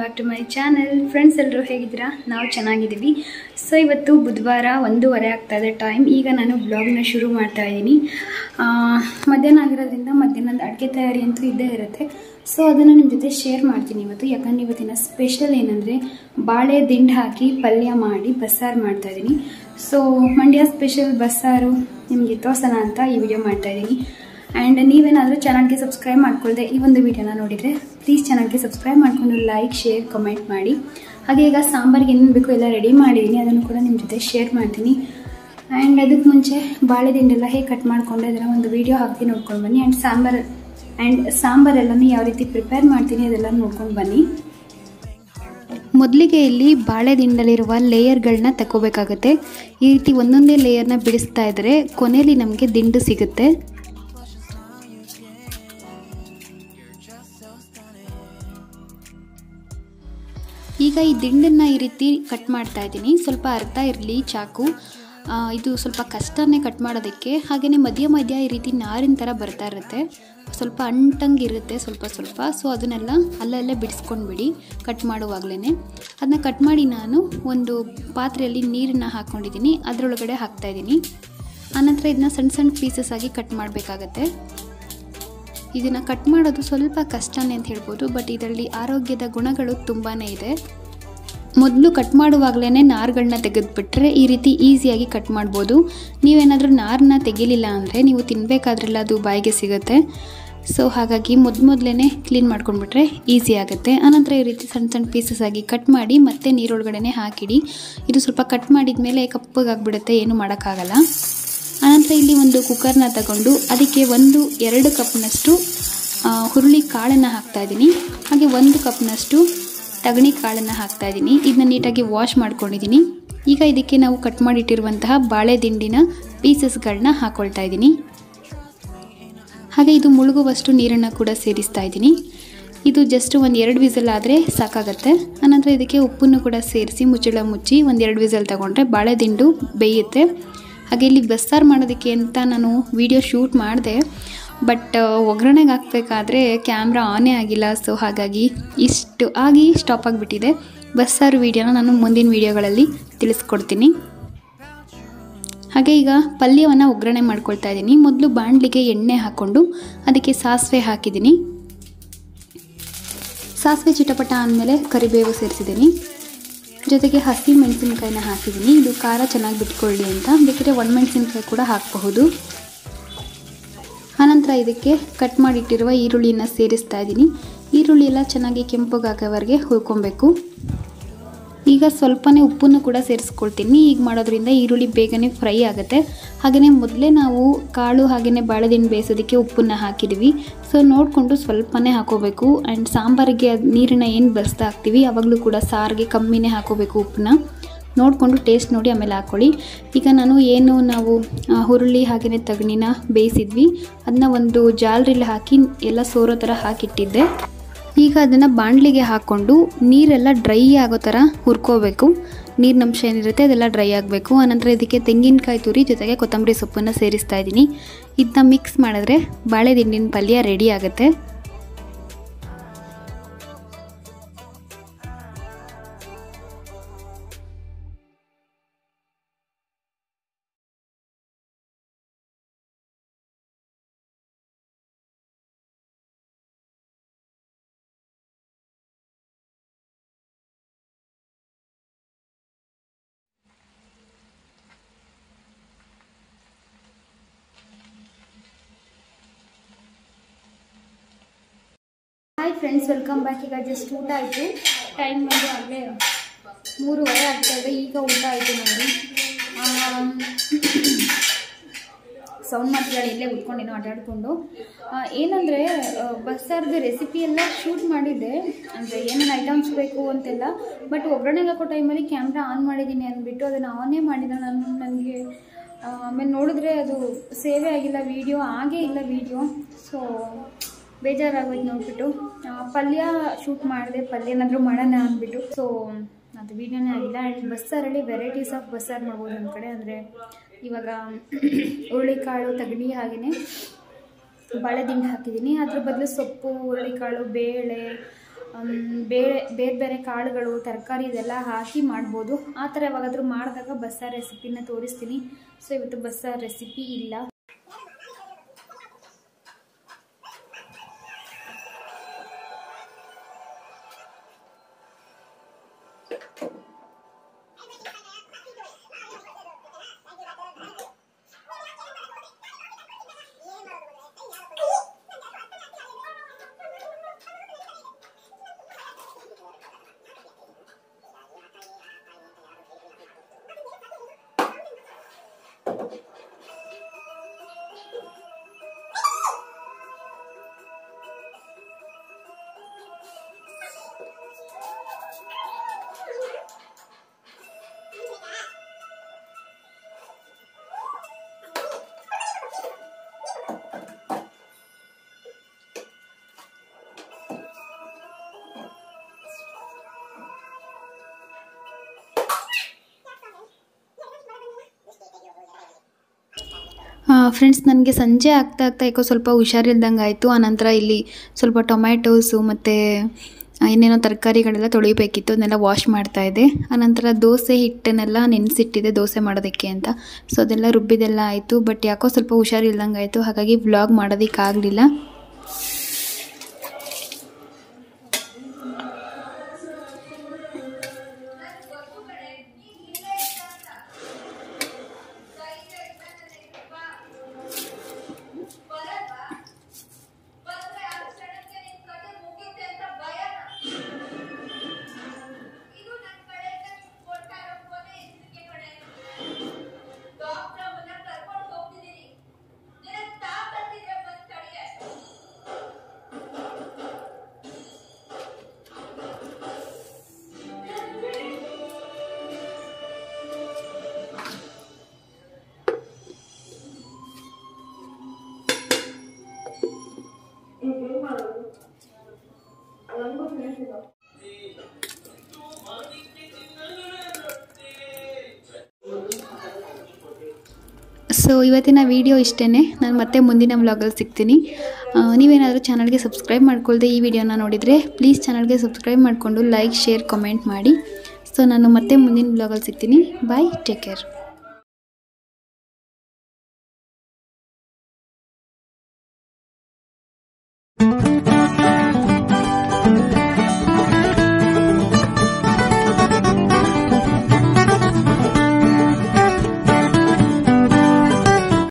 Back to my channel. Friends ಎಲ್ಲರೂ ಹೇಗಿದ್ದೀರಾ? ನಾವು ಚೆನ್ನಾಗಿದ್ದೀವಿ. ಸೊ ಇವತ್ತು ಬುಧವಾರ 1:30 ಆಗ್ತಾಯಿದೆ ಟೈಮ್. ಈಗ ನಾನು ಬ್ಲಾಗ್ನ ಶುರು ಮಾಡ್ತಾ ಇದ್ದೀನಿ. ಮಧ್ಯಾಹ್ನ ಆಗಿರೋದ್ರಿಂದ ಮಧ್ಯಾಹ್ನದ ಅಡುಗೆ ತಯಾರಿ ಅಂತೂ ಇದ್ದೇ ಇರುತ್ತೆ. ಸೊ ಅದನ್ನು ನಿಮ್ಮ ಜೊತೆ ಶೇರ್ ಮಾಡ್ತೀನಿ ಇವತ್ತು. ಯಾಕಂದರೆ ಇವತ್ತಿನ ಸ್ಪೆಷಲ್ ಏನಂದರೆ ಬಾಳೆ ದಿಂಡು ಹಾಕಿ ಪಲ್ಯ ಮಾಡಿ ಬಸ್ಸಾರು ಮಾಡ್ತಾಯಿದ್ದೀನಿ. ಸೊ ಮಂಡ್ಯ ಸ್ಪೆಷಲ್ ಬಸ್ಸಾರು ನಿಮಗೆ ತೋರಿಸೋಣ ಅಂತ ಈ ವಿಡಿಯೋ ಮಾಡ್ತಾಯಿದ್ದೀನಿ. ಆ್ಯಂಡ್ ನೀವೇನಾದರೂ ಚಾನಲ್ಗೆ ಸಬ್ಸ್ಕ್ರೈಬ್ ಮಾಡ್ಕೊಳ್ದೆ ಈ ಒಂದು ವಿಡಿಯೋನ ನೋಡಿದರೆ ಪ್ಲೀಸ್ ಚಾನಲ್ಗೆ ಸಬ್ಸ್ಕ್ರೈಬ್ ಮಾಡಿಕೊಂಡು ಲೈಕ್, ಶೇರ್, ಕಮೆಂಟ್ ಮಾಡಿ. ಹಾಗೆ ಈಗ ಸಾಂಬಾರಿಗೆ ಏನೇನು ಬೇಕು ಎಲ್ಲ ರೆಡಿ ಮಾಡಿದ್ದೀನಿ, ಅದನ್ನು ಕೂಡ ನಿಮ್ಮ ಜೊತೆ ಶೇರ್ ಮಾಡ್ತೀನಿ. ಆ್ಯಂಡ್ ಅದಕ್ಕೆ ಮುಂಚೆ ಬಾಳೆ ದಿಂಡೆಲ್ಲ ಹೇಗೆ ಕಟ್ ಮಾಡಿಕೊಂಡೆ ಅದನ್ನು ಒಂದು ವಿಡಿಯೋ ಹಾಕಿ ನೋಡ್ಕೊಂಡು ಬನ್ನಿ. ಆ್ಯಂಡ್ ಸಾಂಬಾರೆಲ್ಲನೂ ಯಾವ ರೀತಿ ಪ್ರಿಪೇರ್ ಮಾಡ್ತೀನಿ ಅದೆಲ್ಲ ನೋಡ್ಕೊಂಡು ಬನ್ನಿ. ಮೊದಲಿಗೆ ಇಲ್ಲಿ ಬಾಳೆ ದಿಂಡಲ್ಲಿರುವ ಲೇಯರ್ಗಳನ್ನ ತಗೋಬೇಕಾಗುತ್ತೆ. ಈ ರೀತಿ ಒಂದೊಂದೇ ಲೇಯರ್ನ ಬಿಡಿಸ್ತಾ ಇದ್ದರೆ ಕೊನೆಯಲ್ಲಿ ನಮಗೆ ದಿಂಡು ಸಿಗುತ್ತೆ. ಈಗ ಈ ದಿಂಡನ್ನು ಈ ರೀತಿ ಕಟ್ ಮಾಡ್ತಾ ಇದ್ದೀನಿ. ಸ್ವಲ್ಪ ಅರ್ಥ ಇರಲಿ ಚಾಕು, ಇದು ಸ್ವಲ್ಪ ಕಷ್ಟನೇ ಕಟ್ ಮಾಡೋದಕ್ಕೆ. ಹಾಗೆಯೇ ಮಧ್ಯ ಈ ರೀತಿ ನಾರಿನ ಥರ ಬರ್ತಾ ಇರುತ್ತೆ, ಸ್ವಲ್ಪ ಅಂಟಂಗಿರುತ್ತೆ ಸ್ವಲ್ಪ. ಸೊ ಅದನ್ನೆಲ್ಲ ಅಲ್ಲಲ್ಲೇ ಬಿಡಿಸ್ಕೊಂಡ್ಬಿಡಿ ಕಟ್ ಮಾಡುವಾಗಲೇ. ಅದನ್ನ ಕಟ್ ಮಾಡಿ ನಾನು ಒಂದು ಪಾತ್ರೆಯಲ್ಲಿ ನೀರನ್ನು ಹಾಕ್ಕೊಂಡಿದ್ದೀನಿ, ಅದರೊಳಗಡೆ ಹಾಕ್ತಾಯಿದ್ದೀನಿ. ಆನಂತರ ಇದನ್ನ ಸಣ್ಣ ಸಣ್ಣ ಪೀಸಸ್ ಆಗಿ ಕಟ್ ಮಾಡಬೇಕಾಗತ್ತೆ. ಇದನ್ನು ಕಟ್ ಮಾಡೋದು ಸ್ವಲ್ಪ ಕಷ್ಟನೇ ಅಂತ ಹೇಳ್ಬೋದು, ಬಟ್ ಇದರಲ್ಲಿ ಆರೋಗ್ಯದ ಗುಣಗಳು ತುಂಬಾ ಇದೆ. ಮೊದಲು ಕಟ್ ಮಾಡುವಾಗಲೇ ನಾರುಗಳನ್ನ ತೆಗೆದುಬಿಟ್ರೆ ಈ ರೀತಿ ಈಸಿಯಾಗಿ ಕಟ್ ಮಾಡ್ಬೋದು. ನೀವೇನಾದರೂ ನಾರನ್ನ ತೆಗಿಲಿಲ್ಲ ಅಂದರೆ ನೀವು ತಿನ್ನಬೇಕಾದ್ರೆಲ್ಲ ಅದು ಬಾಯಿಗೆ ಸಿಗುತ್ತೆ. ಸೊ ಹಾಗಾಗಿ ಮೊದಲೇ ಕ್ಲೀನ್ ಮಾಡ್ಕೊಂಡ್ಬಿಟ್ರೆ ಈಸಿ ಆಗುತ್ತೆ. ಆನಂತರ ಈ ರೀತಿ ಸಣ್ಣ ಸಣ್ಣ ಪೀಸಸ್ ಆಗಿ ಕಟ್ ಮಾಡಿ ಮತ್ತೆ ನೀರೊಳಗಡೆ ಹಾಕಿಡಿ. ಇದು ಸ್ವಲ್ಪ ಕಟ್ ಮಾಡಿದ ಮೇಲೆ ಕಪ್ಪಗಾಗ್ಬಿಡುತ್ತೆ, ಏನು ಮಾಡೋಕ್ಕಾಗಲ್ಲ. ಆನಂತರ ಇಲ್ಲಿ ಒಂದು ಕುಕ್ಕರ್ನ ತಗೊಂಡು ಅದಕ್ಕೆ 1-2 ಕಪ್ನಷ್ಟು ಹುರುಳಿ ಕಾಳನ್ನು ಹಾಕ್ತಾಯಿದ್ದೀನಿ. ಹಾಗೆ 1 ಕಪ್ನಷ್ಟು ತಗಣಿ ಕಾಳನ್ನು ಹಾಕ್ತಾಯಿದ್ದೀನಿ. ಇದನ್ನ ನೀಟಾಗಿ ವಾಶ್ ಮಾಡ್ಕೊಂಡಿದ್ದೀನಿ. ಈಗ ಇದಕ್ಕೆ ನಾವು ಕಟ್ ಮಾಡಿಟ್ಟಿರುವಂತಹ ಬಾಳೆ ದಿಂಡಿನ ಪೀಸಸ್ಗಳನ್ನ ಹಾಕ್ಕೊಳ್ತಾ ಇದ್ದೀನಿ. ಹಾಗೆ ಇದು ಮುಳುಗುವಷ್ಟು ನೀರನ್ನು ಕೂಡ ಸೇರಿಸ್ತಾ ಇದ್ದೀನಿ. ಇದು ಜಸ್ಟ್ 1-2 ವಿಸಲ್ ಆದರೆ ಸಾಕಾಗತ್ತೆ. ಆನಂತರ ಇದಕ್ಕೆ ಉಪ್ಪನ್ನು ಕೂಡ ಸೇರಿಸಿ ಮುಚ್ಚಳ ಮುಚ್ಚಿ 1-2 ವಿಸಲ್ ತಗೊಂಡ್ರೆ ಬಾಳೆ ದಿಂಡು ಬೇಯುತ್ತೆ. ಹಾಗೆ ಇಲ್ಲಿ ಬಸ್ಸಾರು ಮಾಡೋದಕ್ಕೆ ಅಂತ ನಾನು ವಿಡಿಯೋ ಶೂಟ್ ಮಾಡಿದೆ, ಬಟ್ ಒಗ್ಗರಣೆಗೆ ಹಾಕಬೇಕಾದ್ರೆ ಕ್ಯಾಮ್ರಾ ಆನೇ ಆಗಿಲ್ಲ. ಸೊ ಹಾಗಾಗಿ ಇಷ್ಟು ಆಗಿ ಸ್ಟಾಪ್ ಆಗಿಬಿಟ್ಟಿದೆ. ಬಸ್ಸಾರು ವಿಡಿಯೋನ ನಾನು ಮುಂದಿನ ವಿಡಿಯೋಗಳಲ್ಲಿ ತಿಳಿಸ್ಕೊಡ್ತೀನಿ. ಹಾಗೆ ಈಗ ಪಲ್ಯವನ್ನು ಒಗ್ಗರಣೆ ಮಾಡ್ಕೊಳ್ತಾ ಇದ್ದೀನಿ. ಮೊದಲು ಬಾಣಲಿಗೆ ಎಣ್ಣೆ ಹಾಕ್ಕೊಂಡು ಅದಕ್ಕೆ ಸಾಸಿವೆ ಹಾಕಿದ್ದೀನಿ. ಸಾಸಿವೆ ಚಿಟಪಟ ಆದಮೇಲೆ ಕರಿಬೇವು ಸೇರಿಸಿದ್ದೀನಿ. ಜೊತೆಗೆ ಹಸಿ ಮೆಣಸಿನ್ಕಾಯಿನ ಹಾಕಿದ್ದೀನಿ. ಇದು ಖಾರ ಚೆನ್ನಾಗಿ ಬಿಟ್ಕೊಳ್ಳಿ ಅಂತ. ಬೇಕಿದ್ರೆ ಒಣಮೆಣಸಿನ್ಕಾಯಿ ಕೂಡ ಹಾಕಬಹುದು. ಆನಂತರ ಇದಕ್ಕೆ ಕಟ್ ಮಾಡಿಟ್ಟಿರುವ ಈರುಳ್ಳಿನ ಸೇರಿಸ್ತಾ ಇದ್ದೀನಿ. ಈರುಳ್ಳಿ ಎಲ್ಲ ಚೆನ್ನಾಗಿ ಕೆಂಪಗಾಗೋವರೆಗೆ ಹುರ್ಕೊಬೇಕು. ಈಗ ಸ್ವಲ್ಪನೇ ಉಪ್ಪನ್ನು ಕೂಡ ಸೇರಿಸ್ಕೊಳ್ತೀನಿ. ಈಗ ಮಾಡೋದ್ರಿಂದ ಈರುಳ್ಳಿ ಬೇಗನೆ ಫ್ರೈ ಆಗುತ್ತೆ. ಹಾಗೆಯೇ ಮೊದಲೇ ನಾವು ಕಾಳು ಹಾಗೆಯೇ ಬಾಳೆದಿಂಡು ಬೇಯಿಸೋದಕ್ಕೆ ಉಪ್ಪನ್ನು ಹಾಕಿದ್ವಿ. ಸೊ ನೋಡಿಕೊಂಡು ಸ್ವಲ್ಪನೇ ಹಾಕೋಬೇಕು. ಆ್ಯಂಡ್ ಸಾಂಬಾರಿಗೆ ನೀರನ್ನು ಏನು ಬಸ್ತಾ ಹಾಕ್ತೀವಿ ಆವಾಗಲೂ ಕೂಡ ಸಾರಿಗೆ ಕಮ್ಮಿನೇ ಹಾಕೋಬೇಕು. ಉಪ್ಪನ್ನ ನೋಡಿಕೊಂಡು ಟೇಸ್ಟ್ ನೋಡಿ ಆಮೇಲೆ ಹಾಕ್ಕೊಳ್ಳಿ. ಈಗ ನಾವು ಹುರುಳಿ ಹಾಗೆಯೇ ತಗಣಿನ ಬೇಯಿಸಿದ್ವಿ, ಅದನ್ನ ಒಂದು ಜಾಲರಿಲಿ ಹಾಕಿ ಎಲ್ಲ ಸೋರೋ ಥರ ಹಾಕಿಟ್ಟಿದ್ದೆ. ಈಗ ಅದನ್ನು ಬಾಣಲಿಗೆ ಹಾಕ್ಕೊಂಡು ನೀರೆಲ್ಲ ಡ್ರೈ ಆಗೋ ಥರ ಹುರ್ಕೋಬೇಕು. ನೀರಿನಂಶ ಏನಿರುತ್ತೆ ಅದೆಲ್ಲ ಡ್ರೈ ಆಗಬೇಕು. ಆನಂತರ ಇದಕ್ಕೆ ತೆಂಗಿನಕಾಯಿ ತುರಿ ಜೊತೆಗೆ ಕೊತ್ತಂಬರಿ ಸೊಪ್ಪನ್ನು ಸೇರಿಸ್ತಾ ಇದ್ದೀನಿ. ಇದನ್ನ ಮಿಕ್ಸ್ ಮಾಡಿದ್ರೆ ಬಾಳೆ ದಿಂಡಿನ ಪಲ್ಯ ರೆಡಿ ಆಗುತ್ತೆ. Hi friends, welcome back. ಈಗ ಜಸ್ಟ್ ಊಟ ಆಯಿತು. ಟೈಮ್ ಬಂದು ಆಗಲೇ 3:30 ಆಗ್ತಾಯಿದೆ. ಈಗ ಊಟ ಆಯಿತು ನೋಡಿ. ಸೌಂಡ್ ಮಾಡ್ತಿದ್ದಾಳೆ, ಇಲ್ಲೇ ಉಟ್ಕೊಂಡೇನೋ ಆಟಾಡಿಕೊಂಡು. ಏನಂದರೆ ಬಸ್ಸಾರ್ದು ರೆಸಿಪಿ ಎಲ್ಲ ಶೂಟ್ ಮಾಡಿದ್ದೆ, ಅಂದರೆ ಏನೇನು ಐಟಮ್ಸ್ ಬೇಕು ಅಂತೆಲ್ಲ. ಬಟ್ ಒಗ್ಗರಣೆಗೆ ಹಾಕೋ ಟೈಮಲ್ಲಿ ಕ್ಯಾಮ್ರಾ ಆನ್ ಮಾಡಿದ್ದೀನಿ ಅಂದ್ಬಿಟ್ಟು ಅದನ್ನು ಆನೇ ಮಾಡಿದ ನನಗೆ ಆಮೇಲೆ ನೋಡಿದ್ರೆ ಅದು ಸೇವೇ ಆಗಿಲ್ಲ, ವೀಡಿಯೋ ಆಗೇ ಇಲ್ಲ ವೀಡಿಯೋ. ಸೊ ಬೇಜಾರಾಗೋಯ್ತು ನೋಡ್ಬಿಟ್ಟು. ಪಲ್ಯ ಶೂಟ್ ಮಾಡಿದೆ, ಪಲ್ಯ ಏನಾದರೂ ಮಾಡೋಣ ಅಂದ್ಬಿಟ್ಟು. ಸೊ ಅದು ವೀಡಿಯೋನೇ ಆಗಿಲ್ಲ. ಆ್ಯಂಡ್ ಬಸ್ಸಾರಲ್ಲಿ ವೆರೈಟೀಸ್ ಆಫ್ ಬಸ್ಸಾರು ಮಾಡ್ಬೋದು ನಮ್ಮ ಕಡೆ. ಅಂದರೆ ಇವಾಗ ಹುರುಳಿಕಾಳು, ತಗಣಿ ಹಾಗೆಯೇ ಬಾಳೆ ದಿಂಡು ಹಾಕಿದ್ದೀನಿ. ಅದ್ರ ಬದಲು ಸೊಪ್ಪು, ಹುರುಳಿಕಾಳು, ಬೇಳೆ, ಬೇರೆ ಬೇರೆ ಕಾಳುಗಳು ತರಕಾರಿ ಇದೆಲ್ಲ ಹಾಕಿ ಮಾಡ್ಬೋದು. ಆ ಥರ ಯಾವಾಗಾದರೂ ಮಾಡಿದಾಗ ಬಸ್ಸಾರು ರೆಸಿಪಿನ ತೋರಿಸ್ತೀನಿ. ಸೊ ಇವತ್ತು ಬಸ್ಸಾರು ರೆಸಿಪಿ ಇಲ್ಲ. ಫ್ರೆಂಡ್ಸ್, ನನಗೆ ಸಂಜೆ ಆಗ್ತಾ ಯಾಕೋ ಸ್ವಲ್ಪ ಹುಷಾರಿಲ್ದಂಗೆ ಆಯಿತು. ಆನಂತರ ಇಲ್ಲಿ ಸ್ವಲ್ಪ ಟೊಮ್ಯಾಟೋಸು ಮತ್ತು ಏನೇನೋ ತರಕಾರಿಗಳೆಲ್ಲ ತೊಳಿಬೇಕಿತ್ತು, ಅದನ್ನೆಲ್ಲ ವಾಶ್ ಮಾಡ್ತಾಯಿದ್ದೆ. ಆನಂತರ ದೋಸೆ ಹಿಟ್ಟನ್ನೆಲ್ಲ ನೆನೆಸಿಟ್ಟಿದ್ದೆ ದೋಸೆ ಮಾಡೋದಕ್ಕೆ ಅಂತ. ಸೊ ಅದೆಲ್ಲ ರುಬ್ಬಿದೆಲ್ಲ ಆಯಿತು. ಬಟ್ ಯಾಕೋ ಸ್ವಲ್ಪ ಹುಷಾರಿಲ್ದಂಗೆ ಆಯಿತು, ಹಾಗಾಗಿ ವ್ಲಾಗ್ ಮಾಡೋದಕ್ಕಾಗಲಿಲ್ಲ. ಸೊ ಇವತ್ತಿನ ವಿಡಿಯೋ ಇಷ್ಟೇ. ನಾನು ಮತ್ತೆ ಮುಂದಿನ ವ್ಲಾಗಲ್ಲಿ ಸಿಗ್ತೀನಿ. ನೀವೇನಾದರೂ ಚಾನಲ್ಗೆ ಸಬ್ಸ್ಕ್ರೈಬ್ ಮಾಡ್ಕೊಳ್ದೆ ಈ ವಿಡಿಯೋನ ನೋಡಿದರೆ ಪ್ಲೀಸ್ ಚಾನಲ್ಗೆ ಸಬ್ಸ್ಕ್ರೈಬ್ ಮಾಡಿಕೊಂಡು ಲೈಕ್, ಶೇರ್, ಕಮೆಂಟ್ ಮಾಡಿ. ಸೊ ನಾನು ಮತ್ತೆ ಮುಂದಿನ ವ್ಲಾಗಲ್ಲಿ ಸಿಗ್ತೀನಿ. Bye, take care.